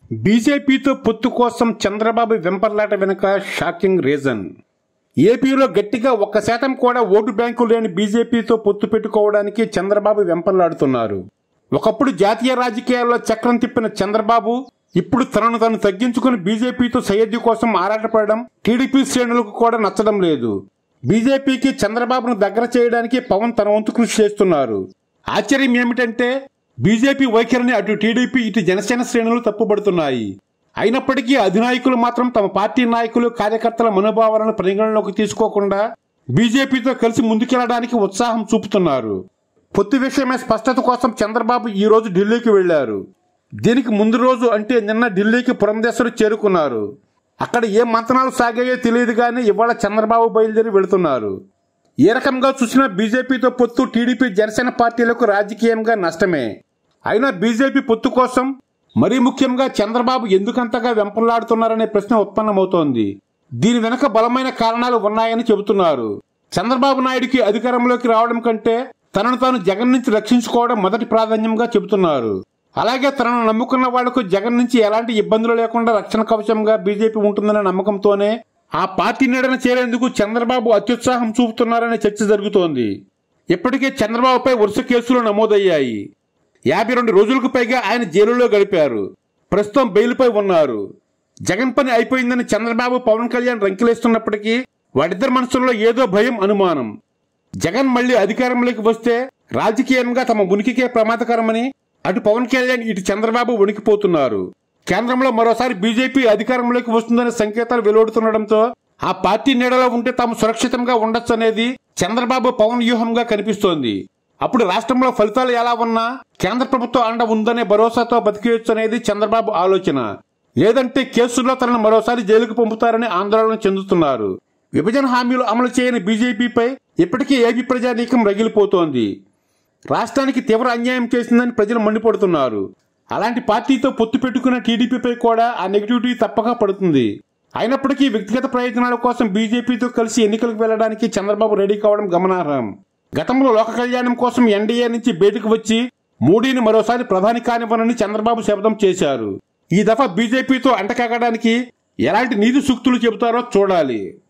బీజేపీతో పొత్తు కోసం చంద్రబాబు వెంపర్లాట వెనుక షాకింగ్ రీజన్. ఏపీలో గట్టిగా 1% కూడా ఓటు బ్యాంకు లేని బీజేపీతో పొత్తు పెట్టుకోవడానికి చంద్రబాబు వెంపర్లాడుతున్నారు. ఒకప్పుడు జాతీయ రాజకీయాల్లో చక్రం తిప్పిన చంద్రబాబు ఇప్పుడు తనను తాను తగ్గించుకుని బీజేపీతో సయ్యద్దు కోసం ఆరాటపడడం టీడీపీ శ్రేణులకు కూడా నచ్చడం లేదు. బీజేపీకి చంద్రబాబును దగ్గర చేయడానికి పవన్ తన వంతు కృషి చేస్తున్నారు. ఆశ్చర్యం ఏమిటంటే బీజేపీ వైఖరిని అటు టీడీపీ ఇటు జనసేన శ్రేణులు తప్పుపడుతున్నాయి. అయినప్పటికీ అధినాయకులు మాత్రం తమ పార్టీ నాయకులు కార్యకర్తల మనోభావాలను పరిగణలోకి తీసుకోకుండా బీజేపీతో కలిసి ముందుకెళ్లడానికి ఉత్సాహం చూపుతున్నారు. పొత్తు విషయమే స్పష్టత కోసం చంద్రబాబు ఈ రోజు ఢిల్లీకి వెళ్లారు. దీనికి ముందు రోజు అంటే నిన్న ఢిల్లీకి పురంధేశ్వరి చేరుకున్నారు. అక్కడ ఏ మంతనాలు సాగాయో తెలియదు గానీ ఇవాళ చంద్రబాబు బయలుదేరి వెళుతున్నారు. ఏ రకంగా చూసినా బీజేపీతో పొత్తు టీడీపీ జనసేన పార్టీలకు రాజకీయంగా నష్టమే. అయినా బీజేపీ పొత్తు కోసం మరీ ముఖ్యంగా చంద్రబాబు ఎందుకంతగా వెంపర్లాడుతున్నారనే ప్రశ్న ఉత్పన్నమవుతోంది. దీని వెనుక బలమైన కారణాలు ఉన్నాయని చెబుతున్నారు. చంద్రబాబు నాయుడికి అధికారంలోకి రావడం కంటే తనను తాను జగన్ నుంచి రక్షించుకోవడం మొదటి ప్రాధాన్యంగా చెబుతున్నారు. అలాగే తనను నమ్ముకున్న వాళ్లకు జగన్ నుంచి ఎలాంటి ఇబ్బందులు లేకుండా రక్షణ కవచంగా బీజేపీ ఉంటుందనే నమ్మకంతోనే ఆ పార్టీ నీడన చేరేందుకు చంద్రబాబు అత్యుత్సాహం చూపుతున్నారనే చర్చ జరుగుతోంది. ఇప్పటికే చంద్రబాబుపై వరుస కేసులు నమోదయ్యాయి. 52 రోజులకు పైగా ఆయన జైలులో గడిపారు. ప్రస్తుతం బెయిల్పై ఉన్నారు. జగన్ పని అయిపోయిందని చంద్రబాబు పవన్ కళ్యాణ్ రంకిలేస్తున్నప్పటికీ వారిద్దరి మనసుల్లో ఏదో భయం, అనుమానం. జగన్ మళ్లీ అధికారంలోకి వస్తే రాజకీయంగా తమ ఉనికికే ప్రమాదకరమని అటు పవన్ కళ్యాణ్ ఇటు చంద్రబాబు వణికిపోతున్నారు. కేంద్రంలో మరోసారి బీజేపీ అధికారంలోకి వస్తుందనే సంకేతాలు వెలువడుతుండటంతో ఆ పార్టీ నీడలో ఉంటే తాము సురక్షితంగా ఉండొచ్చు అనేది చంద్రబాబు పవన్ వ్యూహంగా కనిపిస్తోంది. అప్పుడు రాష్ట్రంలో ఫలితాలు ఎలా ఉన్నా కేంద్ర ప్రభుత్వం అండ ఉందనే భరోసాతో బతికేయొచ్చు అనేది చంద్రబాబు ఆలోచన. లేదంటే కేసుల్లో తనను మరోసారి జైలుకు పంపుతారని ఆందోళన చెందుతున్నారు. విభజన హామీలు అమలు చేయని బీజేపీపై ఇప్పటికీ ఏపీ ప్రజానీకం రగిలిపోతోంది. రాష్ట్రానికి తీవ్ర అన్యాయం చేసిందని ప్రజలు మండిపడుతున్నారు. అలాంటి పార్టీతో పొత్తు పెట్టుకున్న టీడీపీపై కూడా ఆ నెగిటివిటీ తప్పక పడుతుంది. అయినప్పటికీ వ్యక్తిగత ప్రయోజనాల కోసం బీజేపీతో కలిసి ఎన్నికలకు వెళ్లడానికి చంద్రబాబు రెడీ కావడం గమనార్హం. గతంలో లోక కళ్యాణం కోసం ఎన్డీఏ నుంచి బయటకు వచ్చి మోడీని మరోసారి ప్రధాని కానివ్వనని చంద్రబాబు శపథం చేశారు. ఈ దఫా బీజేపీతో అంటకాగడానికి ఎలాంటి నీతి సూక్తులు చెబుతారో చూడాలి.